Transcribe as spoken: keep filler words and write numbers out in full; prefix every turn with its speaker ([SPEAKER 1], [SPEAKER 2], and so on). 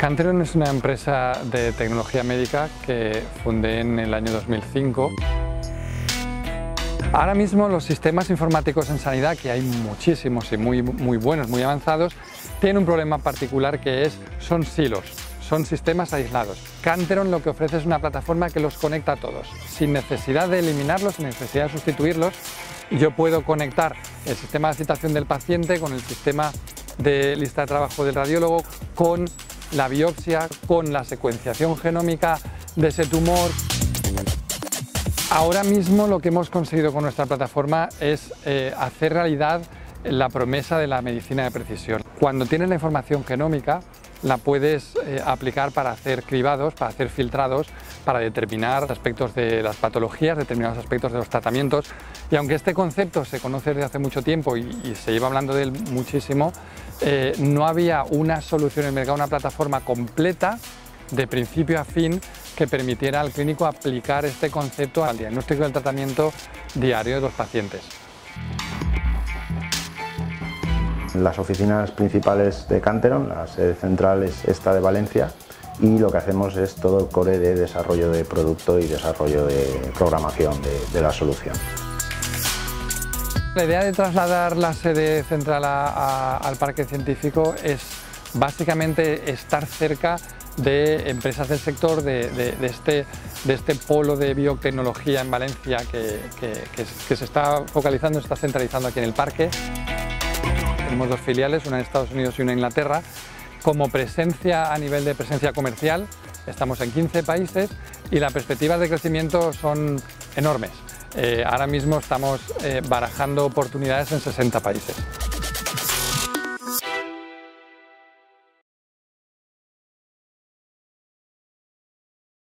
[SPEAKER 1] Canteron es una empresa de tecnología médica que fundé en el año dos mil cinco. Ahora mismo los sistemas informáticos en sanidad, que hay muchísimos y muy, muy buenos, muy avanzados, tienen un problema particular que es, son silos, son sistemas aislados. Canteron lo que ofrece es una plataforma que los conecta a todos, sin necesidad de eliminarlos, sin necesidad de sustituirlos. Yo puedo conectar el sistema de citación del paciente con el sistema de lista de trabajo del radiólogo, con la biopsia, con la secuenciación genómica de ese tumor. Ahora mismo lo que hemos conseguido con nuestra plataforma es eh, hacer realidad la promesa de la medicina de precisión. Cuando tienes la información genómica, la puedes eh, aplicar para hacer cribados, para hacer filtrados, para determinar aspectos de las patologías, determinados aspectos de los tratamientos. Y aunque este concepto se conoce desde hace mucho tiempo y, y se lleva hablando de él muchísimo, eh, no había una solución en el mercado, una plataforma completa de principio a fin que permitiera al clínico aplicar este concepto al diagnóstico y al tratamiento diario de los pacientes.
[SPEAKER 2] Las oficinas principales de Canteron, la sede central es esta de Valencia, y lo que hacemos es todo el core de desarrollo de producto y desarrollo de programación de, de la solución.
[SPEAKER 1] La idea de trasladar la sede central a, a, al parque científico es básicamente estar cerca de empresas del sector, de, de, de, este, de este polo de biotecnología en Valencia que, que, que, que se está focalizando, se está centralizando aquí en el parque. Tenemos dos filiales, una en Estados Unidos y una en Inglaterra. Como presencia a nivel de presencia comercial, estamos en quince países y las perspectivas de crecimiento son enormes. Eh, ahora mismo estamos eh, barajando oportunidades en sesenta países.